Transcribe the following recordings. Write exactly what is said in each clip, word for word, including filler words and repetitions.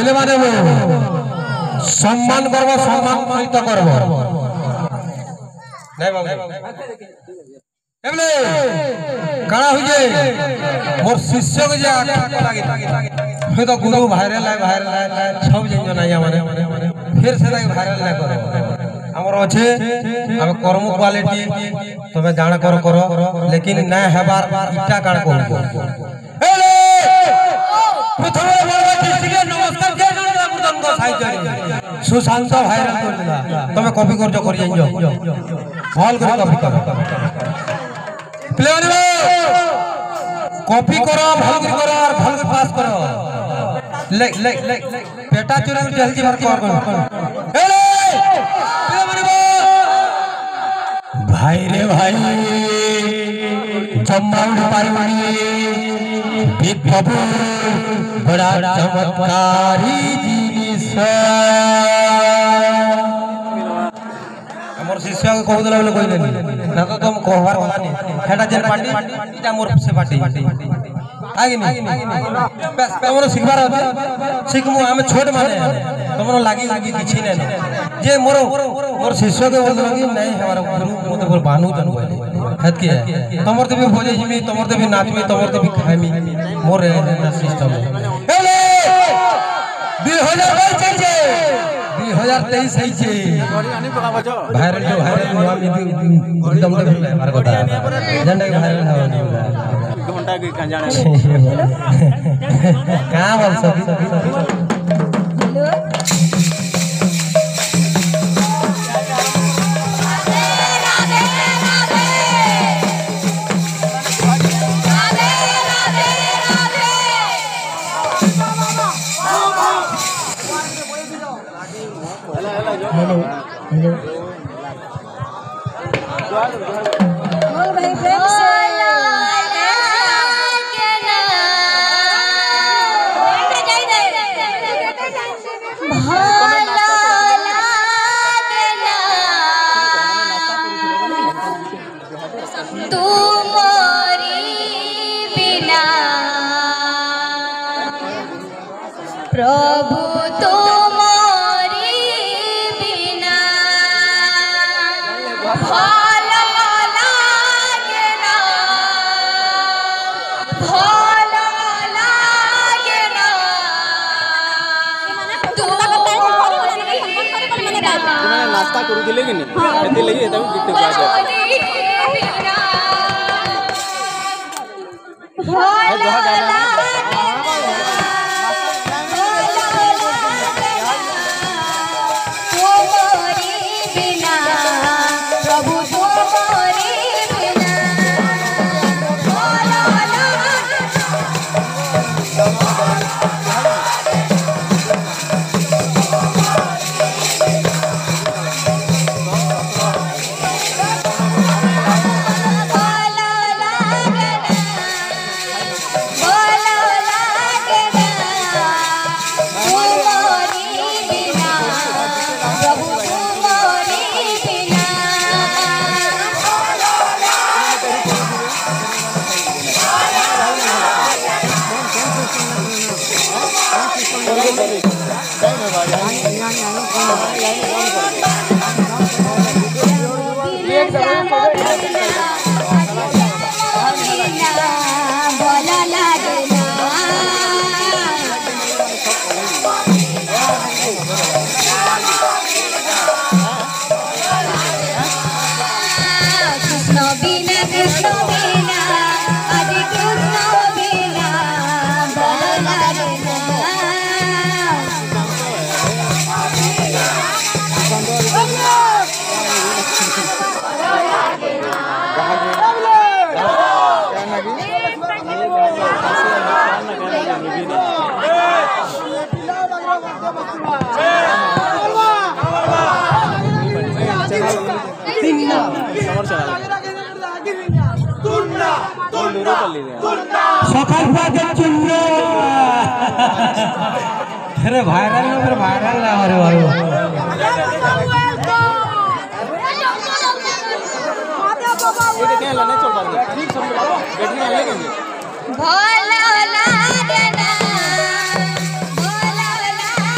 Play মানে সম্মান করব সম্মান সহিত করব নাই বাবু এমলে কানা হইছে মোর শিষ্যকে যে আঠাক লাগি হে তো গুরু ভাইরাল লাই ভাইরাল লাই সব জিনিস নাই মানে ফের সেটা ভাইরাল না করে আমার আছে আমি কর্ম কোয়ালিটি তবে জানা কর কর লেকিন না হেবার ইটা কাণ করব এলে প্রথমে বলবা ডিস্ট্রিক্টে নমস্কার কে জানা মৃদঙ্গ সাহিত্য সুশান্ত ভাইরাল করে দিলা তুমি কপি করছ করি যাও ভাল করে কপি কর প্লেয়ার কপি করো ভাল করে করো আর ভাল করে পাস করো লেখ লেখ লেখ পেটা চুরি করে জলদি ভর কর এলে ভাই রে ভাই জম্মাউড পারমানি বিপ্লব বড় চমৎকারী জিনিস আমার শিষ্যকে কহুদলা বলে কইলে না তো তুমি কহবার কথা নি হেটা যে পার্টি এটা মোর সে পার্টি আগে নি বেশ তোমরা শিখবার আছে শিখমু আমি ছোট মানে তোমরা লাগি লাগি কিছু নাই যে মোর মোর শিষ্যকে বলতো কি নাই আমার গুরু মতে বল বানু জানু হেত কি তোমার তো भी ভোজে জিমি তোমার তো भी নাচমি তোমার তো भी খাইমি মোর সিস্টেম এলে দুই হাজার বাইশ চলছে দুই হাজার তেইশ হইছে ভাইরাল जो ভাইরাল हुआ में एकदम देख मार কথা झंडा भाइरल हवा नहीं घंटा के कां जाने का बोल सभी हेलो हेलो बोल भाई प्रेम से प्रभु तुम्हारी बिना भल लागे ना भल लागे ना नाश्ता करू दिले कि नहीं एते लगी एता गिफ्ट दिया भल सकाल बाजे चुन्ना अरे वायरल ना फिर वायरल ना अरे वारो ये क्या लाने चल पा रहे ठीक समझ बैटरी ना लेंगे भोला लागे ना भोला लागे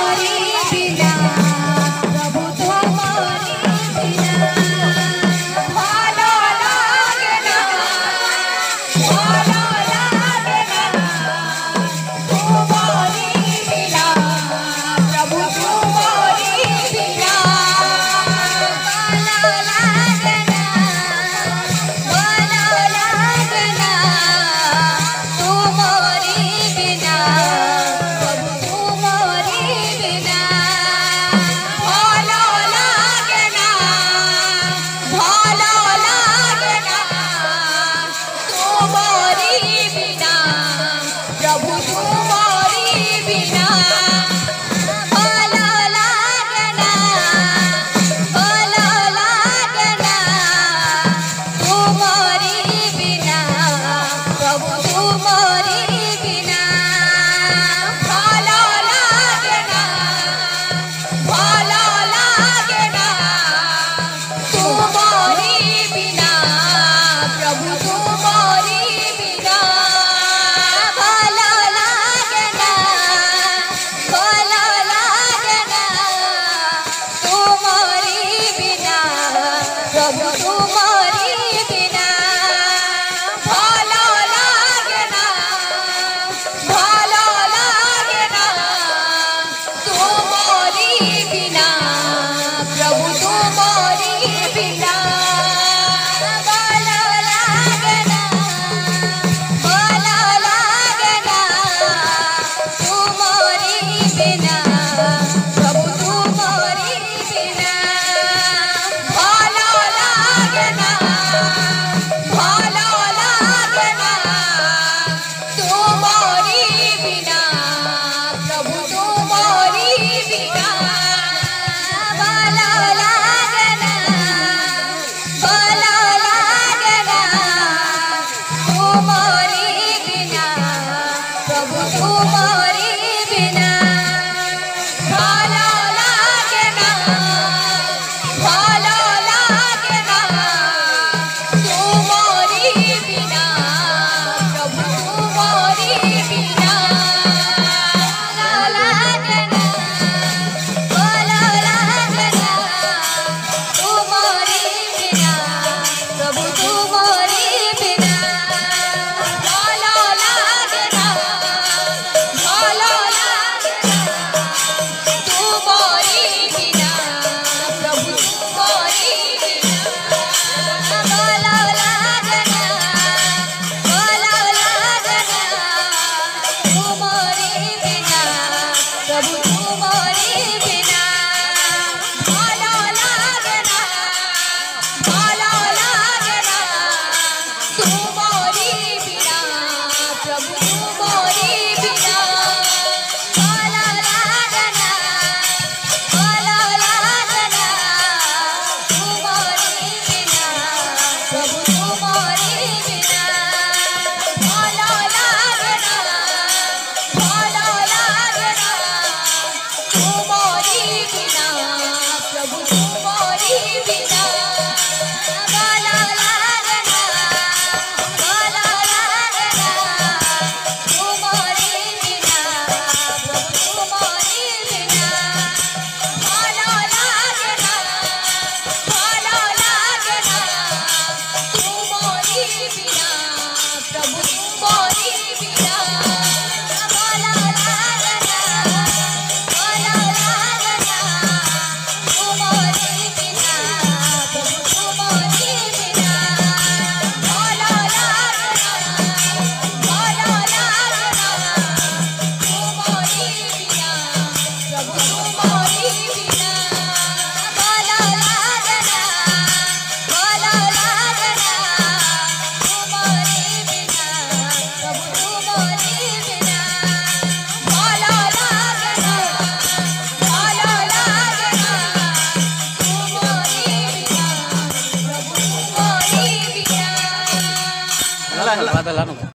Alah, alah, alah.